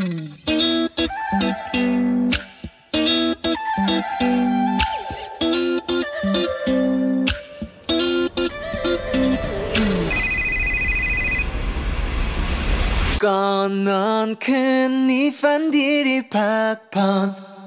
ก่อนนอนคืนนี้ฝันดีได้พักผ่อน